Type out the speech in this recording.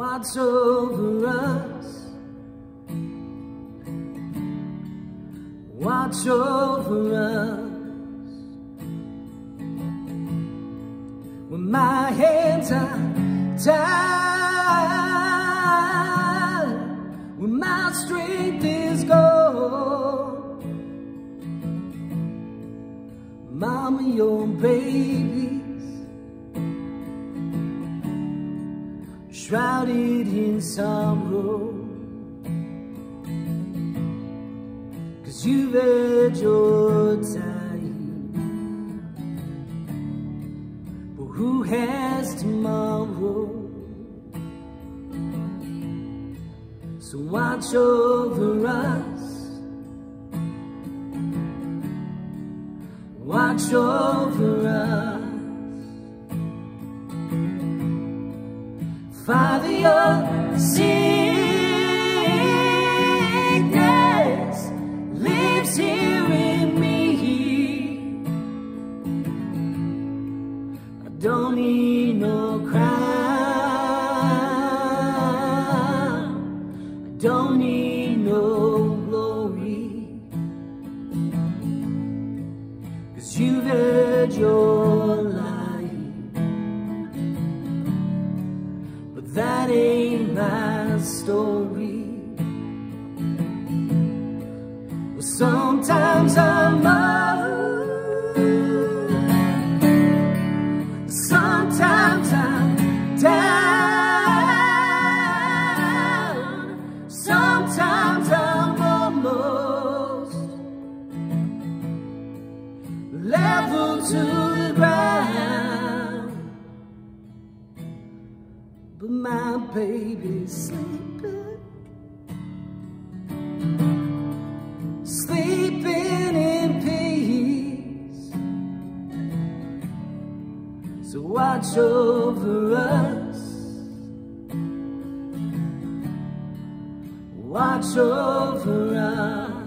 watch over us, watch over us. When my hands are tired, when my strength is gone, Mama, your babies shrouded in sorrow, 'cause you've had your time, but who has tomorrow? So watch over us, watch over us. Father, your sickness lives here in me. I don't need no crown, I don't need no glory, 'cause you've had your life. That ain't my story. Well, sometimes I'm up, sometimes I'm down, sometimes I'm almost level to the ground. But my baby's sleeping, sleeping in peace. So watch over us, watch over us.